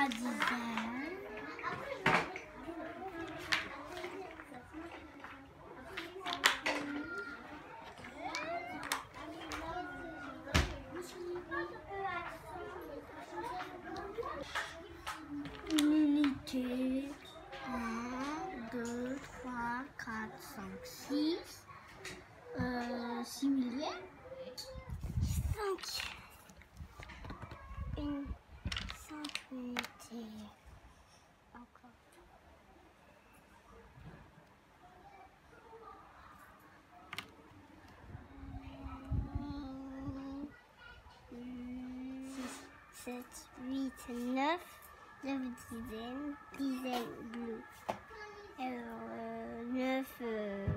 3 dizaines. 1, 2, 3, 4, 5, 6. 6 milliers. 5. 5 unités. Encore. 7, 8, 9 dizaines, bleus. 9